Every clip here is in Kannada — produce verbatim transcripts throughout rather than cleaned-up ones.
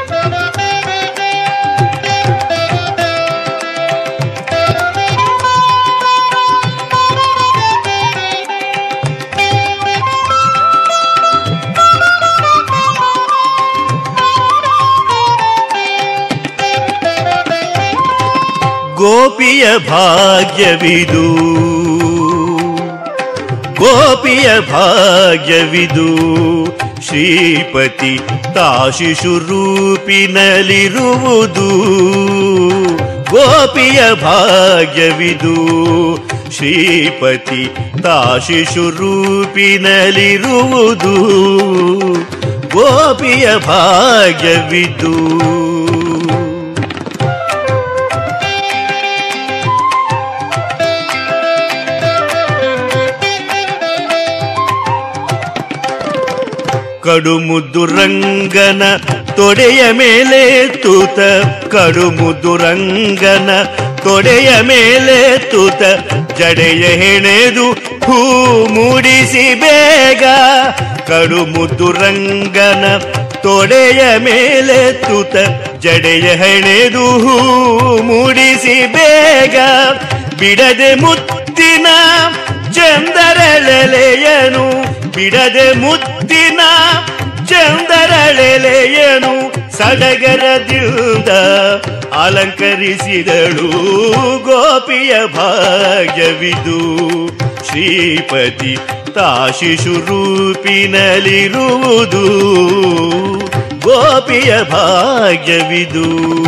ಗೋಪಿಯ ಭಾಗ್ಯವಿದು ಗೋಪಿಯ ಭಾಗ್ಯವಿದು ಶ್ರೀಪತಿ ತಾಶಿಶು ರೂಪಿನಲ್ಲಿರುವುದು ಗೋಪಿಯ ಭಾಗ್ಯವಿದು ಶ್ರೀಪತಿ ತಾಶಿಶು ರೂಪಿನಲ್ಲಿರುವುದು ಗೋಪಿಯ ಭಾಗ್ಯವಿದು ಕಡುಮುದ್ದು ರಂಗನ ತೊಡೆಯ ಮೇಲೆ ತೂತ ಕಡುಮುದ್ದು ರಂಗನ ತೊಡೆಯ ಮೇಲೆ ತೂತ ಜಡೆಯ ಹೆಣೆದು ಹೂ ಮೂಡಿಸಿ ಬೇಗ ಕಡುಮುದ್ದು ರಂಗನ ತೊಡೆಯ ಮೇಲೆ ತೂತ ಜಡೆಯ ಹೆಣೆದು ಹೂ ಮೂಡಿಸಿ ಬೇಗ ಬಿಡದೆ ಮುತ್ತಿನ ಚಂದರಳೆಲೆಯನು ಬಿಡದೆ ಮುತ್ತಿನ ಚಂದರಳೆಲೆಯನು ಸಡಗರದಿಂದ ಅಲಂಕರಿಸಿದಳು ಗೋಪಿಯ ಭಾಗ್ಯವಿದು ಶ್ರೀಪತಿ ತಾಶಿಶು ರೂಪಿನಲ್ಲಿರುವುದು ಗೋಪಿಯ ಭಾಗ್ಯವಿದು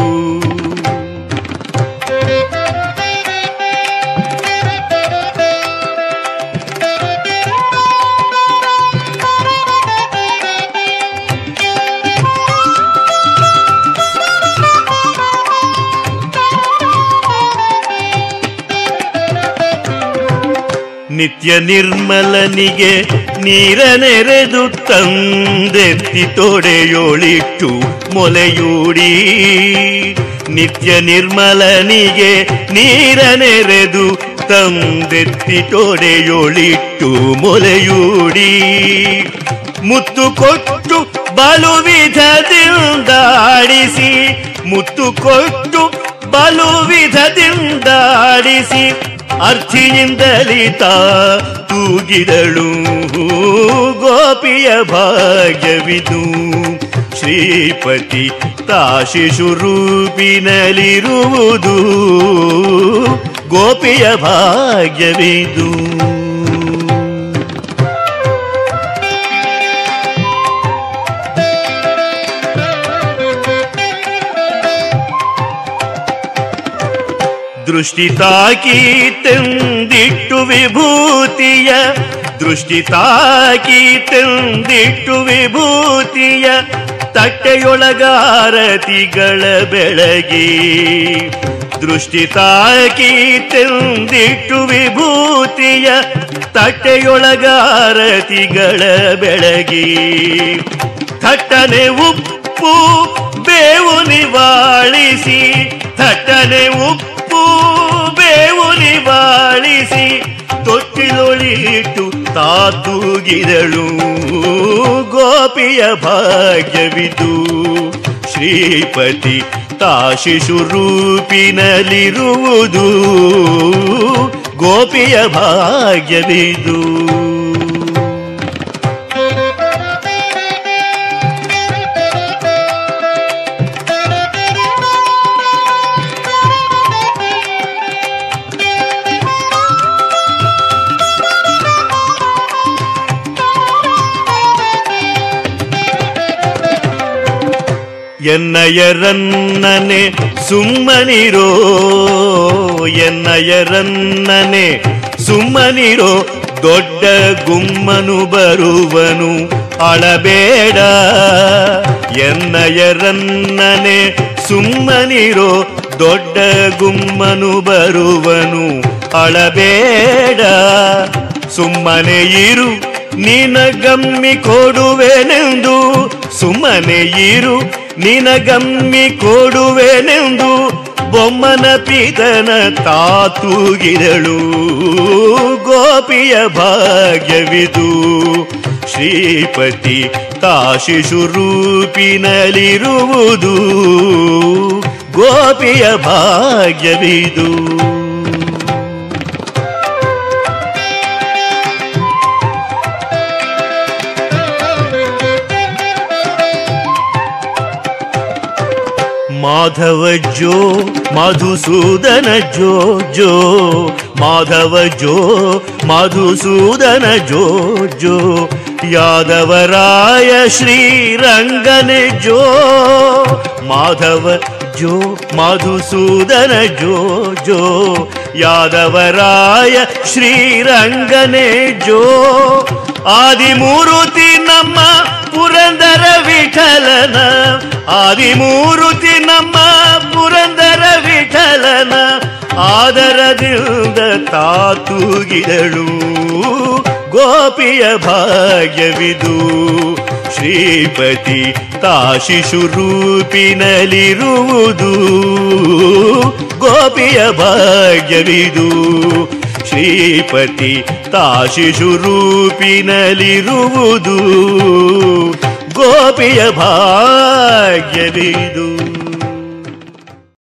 ನಿತ್ಯ ನಿರ್ಮಲನಿಗೆ ನೀರ ನೆರೆದು ತಂದೆತ್ತಿ ತೊಡೆಯೋಳಿಟ್ಟು ಮೊಲೆಯೂಡಿ ನಿತ್ಯ ನಿರ್ಮಲನಿಗೆ ನೀರ ನೆರೆದು ತಂದೆತ್ತಿ ತೊಡೆಯೋಳಿಟ್ಟು ಮೊಲೆಯೂಡಿ ಮುತ್ತು ಕೊಟ್ಟು ಬಲು ವಿಧದಿಂದಾಡಿಸಿ ಮುತ್ತು ಕೊಟ್ಟು ಬಲು ವಿಧದಿಂದಾಡಿಸಿ ಅರ್ಥಿಯಿಂದಲಿತ ತೂಗಿದಳು ಗೋಪಿಯ ಭಾಗ್ಯವಿದು ಶ್ರೀಪತಿ ತಾಶಿಶು ರೂಪಿನಲ್ಲಿರುವುದು ಗೋಪಿಯ ಭಾಗ್ಯವಿದು ದೃಷ್ಟಿ ತಾಕಿ ತಂದಿಟ್ಟು ವಿಭೂತಿಯ ದೃಷ್ಟಿ ತಾಕಿ ತಂದಿಟ್ಟು ವಿಭೂತಿಯ ತಟ್ಟೆಯೊಳಗಾರತಿಗಳ ಬೆಳಗಿ ದೃಷ್ಟಿ ತಾಕಿ ತಂದಿಟ್ಟು ವಿಭೂತಿಯ ತಟ್ಟೆಯೊಳಗಾರತಿಗಳ ಬೆಳಗಿ ಥಟ್ಟನೆ ಉಪ್ಪು ಬೇವು ನಿವಾಳಿಸಿ ಥಟ್ಟನೆ ಉಪ್ಪು ಬೇವು ನಿವಾಳಿಸಿ ತೊಟ್ಟಿಲೊಳಿಟ್ಟು ತಾತೂಗಿದಳು ಗೋಪಿಯ ಭಾಗ್ಯವಿದು ಶ್ರೀಪತಿ ತಾಶಿಶು ರೂಪಿನಲ್ಲಿರುವುದು ಗೋಪಿಯ ಭಾಗ್ಯವಿದು ಎನ್ನಯರನ್ನನೆ ಸುಮ್ಮನಿರೋ ಎನ್ನಯರನ್ನನೆ ಸುಮ್ಮನಿರೋ ದೊಡ್ಡ ಗುಮ್ಮನು ಬರುವನು ಅಳಬೇಡ ಎನ್ನಯರನ್ನನೆ ಸುಮ್ಮನಿರೋ ದೊಡ್ಡ ಗುಮ್ಮನು ಬರುವನು ಅಳಬೇಡ ಸುಮ್ಮನೆ ಇರು ನಿನಗಮ್ಮಿ ಕೊಡುವೆನೆಂದು ಸುಮ್ಮನೆ ಇರು ನಿನಗಮ್ಮಿ ಕೊಡುವೆನೆಂದು ಬೊಮ್ಮನ ಪಿತನ ತಾತೂಗಿದಳು ಗೋಪಿಯ ಭಾಗ್ಯವಿದು ಶ್ರೀಪತಿ ತಾಶಿಶು ರೂಪಿನಲ್ಲಿರುವುದು ಗೋಪಿಯ ಭಾಗ್ಯವಿದು. ಮಾಧವ ಜೋ ಮಧುಸೂದನ ಜೋ ಜೋ ಮಾಧವ ಜೋ ಮಧುಸೂದನ ಜೋ ಜೋ ಯಾದವರಾಯ ಶ್ರೀರಂಗನೆ ಜೋ ಮಾಧವ ಜೋ ಮಧುಸೂದನ ಜೋ ಜೋ ಯಾದವರಾಯ ಶ್ರೀರಂಗನೆ ಜೋ ಆದಿಮೂರುತಿ ನಮ್ಮ ಪುರಂದರ ವಿಠಲನ ಆದಿಮೂರುತಿ ನಮ್ಮ ಪುರಂದರ ವಿಠಲನ ಆದರದಿಂದ ತಾತೂಗಿದಳು ಗೋಪಿಯ ಭಾಗ್ಯವಿದು. ಶ್ರೀಪತಿ ತಾಶಿಶು ರೂಪಿನಲ್ಲಿರುವುದು ಗೋಪಿಯ ಭಾಗ್ಯವಿದು. ಶ್ರೀಪತಿ ತಾಶಿಶು ರೂಪಿನಲ್ಲಿರುವುದು ಗೋಪಿಯ ಭಾಗ್ಯವಿದು.